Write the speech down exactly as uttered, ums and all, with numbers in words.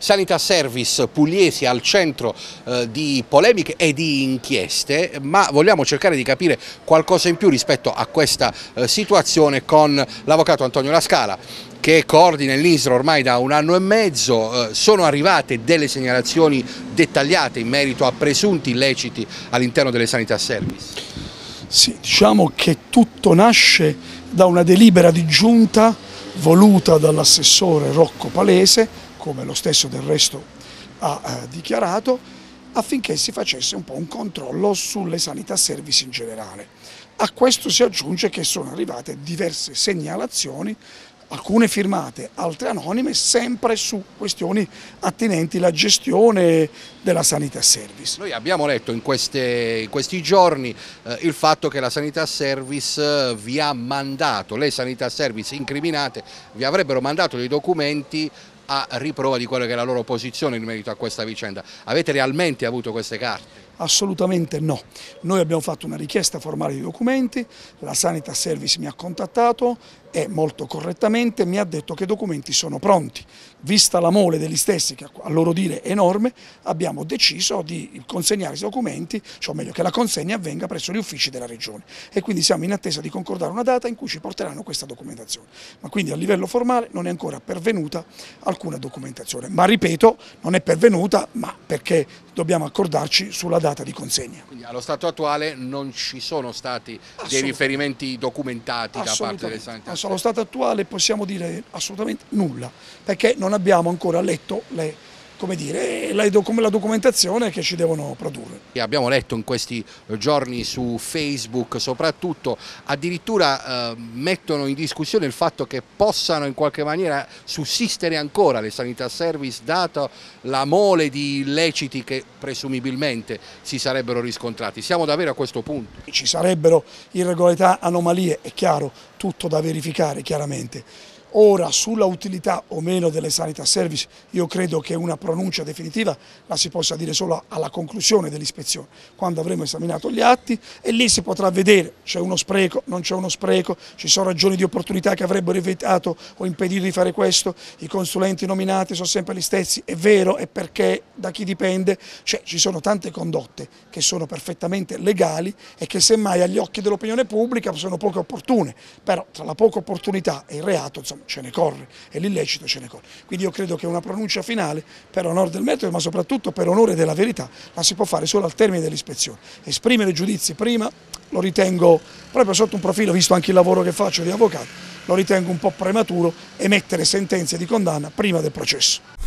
Sanità Service pugliesi al centro eh, di polemiche e di inchieste, ma vogliamo cercare di capire qualcosa in più rispetto a questa eh, situazione con l'avvocato Antonio La Scala, che coordina il NISR ormai da un anno e mezzo. Eh, sono arrivate delle segnalazioni dettagliate in merito a presunti illeciti all'interno delle Sanità Service? Sì, diciamo che tutto nasce da una delibera di giunta voluta dall'assessore Rocco Palese, come lo stesso del resto ha eh, dichiarato, affinché si facesse un po' un controllo sulle Sanità Service in generale. A questo si aggiunge che sono arrivate diverse segnalazioni, alcune firmate, altre anonime, sempre su questioni attinenti alla gestione della Sanità Service. Noi abbiamo letto in, queste, in questi giorni eh, il fatto che la Sanità Service eh, vi ha mandato, le Sanità Service incriminate, vi avrebbero mandato dei documenti a riprova di quella che è la loro posizione in merito a questa vicenda. Avete realmente avuto queste carte? Assolutamente no. Noi abbiamo fatto una richiesta formale di documenti, la Sanità Service mi ha contattato e molto correttamente mi ha detto che i documenti sono pronti. Vista la mole degli stessi, che a loro dire è enorme, abbiamo deciso di consegnare questi documenti, cioè meglio che la consegna avvenga presso gli uffici della Regione, e quindi siamo in attesa di concordare una data in cui ci porteranno questa documentazione. Ma quindi a livello formale non è ancora pervenuta alcuna documentazione, ma ripeto, non è pervenuta ma perché dobbiamo accordarci sulla data di consegna. Quindi allo stato attuale non ci sono stati dei riferimenti documentati da parte delle Sanità Service? Allo stato attuale possiamo dire assolutamente nulla, perché non abbiamo ancora letto le, come dire, la, la documentazione che ci devono produrre. Abbiamo letto in questi giorni su Facebook soprattutto, addirittura eh, mettono in discussione il fatto che possano in qualche maniera sussistere ancora le Sanità Service, dato la mole di illeciti che presumibilmente si sarebbero riscontrati. Siamo davvero a questo punto? Ci sarebbero irregolarità, anomalie, è chiaro, tutto da verificare chiaramente. Ora, sulla utilità o meno delle Sanità Service, io credo che una pronuncia definitiva la si possa dire solo alla conclusione dell'ispezione, quando avremo esaminato gli atti, e lì si potrà vedere c'è uno spreco, non c'è uno spreco, ci sono ragioni di opportunità che avrebbero evitato o impedito di fare questo, i consulenti nominati sono sempre gli stessi, è vero, e perché, da chi dipende, cioè ci sono tante condotte che sono perfettamente legali e che semmai agli occhi dell'opinione pubblica sono poco opportune, però tra la poca opportunità e il reato, insomma, ce ne corre, e l'illecito ce ne corre. Quindi io credo che una pronuncia finale, per onore del metodo, ma soprattutto per onore della verità, la si può fare solo al termine dell'ispezione. Esprimere giudizi prima lo ritengo, proprio sotto un profilo, visto anche il lavoro che faccio di avvocato, lo ritengo un po' prematuro, emettere sentenze di condanna prima del processo.